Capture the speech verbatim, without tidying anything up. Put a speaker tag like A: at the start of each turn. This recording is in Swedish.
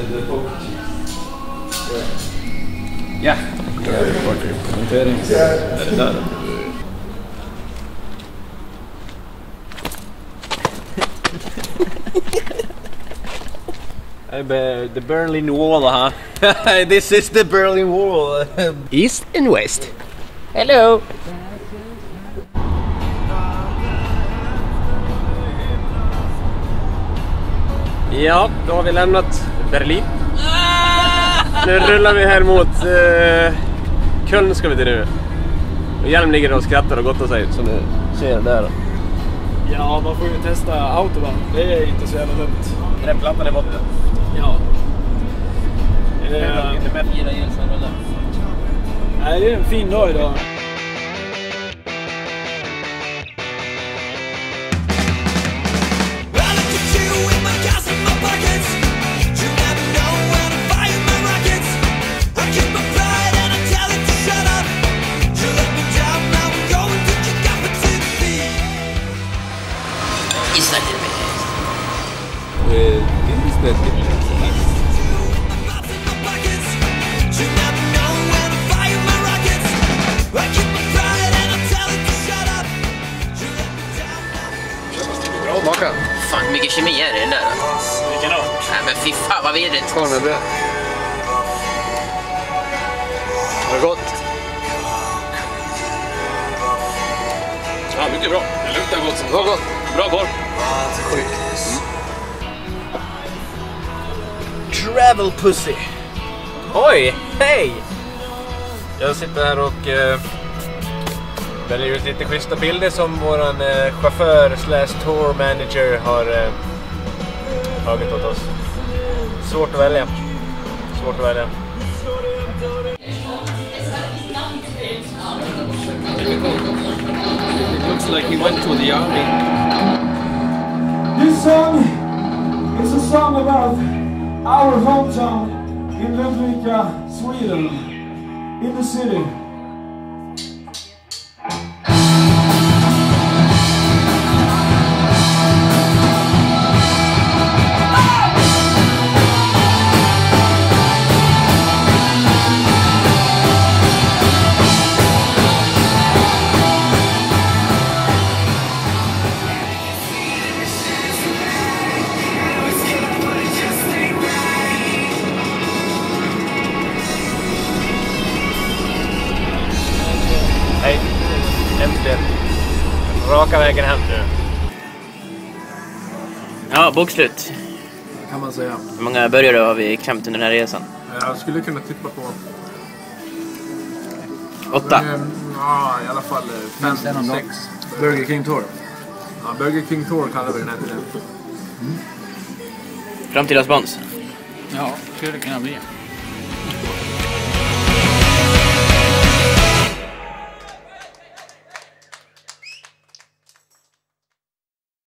A: Ja. Kommentering. Är det där? The Berlin Wall, huh? This is the Berlin Wall.
B: East and west. Hello.
C: Ja, då har vi lämnat Berlin. Nu rullar vi här mot eh, Köln ska vi till nu. Och Hjelm ligger och skrattar och gottar sig som ni ser där.
D: Ja, man får ju testa autobahn. Det är inte så jävla dumt.
C: Den här plattan i botten.
D: Ja.
C: Det är inte med fyra elsen.
D: Nej, det är en fin dag idag.
B: Smaka. Fan, mycket kemi är det den där.
C: Vilken då?
B: Nej, men fy fan vad vidrigt.
A: Skål med bröd. Var det gott?
C: Ja, mycket bra. Det luktar gott som
A: Var gott.
C: Bra korv.
A: Sjukt.
C: Travel pussy. Oj, hej! Jag sitter här och eh, väljer ut lite schyssta bilder som våran eh, chaufför slash tour manager har eh, tagit åt oss. Svårt att välja. Svårt att välja.
A: It looks like he went to the army.
E: This song is a song about our hometown in Ludvika, Sweden, in the city.
C: Hej, äntligen. Raka vägen hem nu.
B: Ja, bokslut.
A: Kan man säga.
B: Hur många burgare har vi klämt under den här resan?
A: Jag skulle kunna tippa på...
B: Åtta.
A: Mm, ja, i alla fall fem, sex. Burger King Tour. Ja, Burger King Tour kallar vi den här till.
B: Framtida spons.
D: Ja, skulle det kunna bli.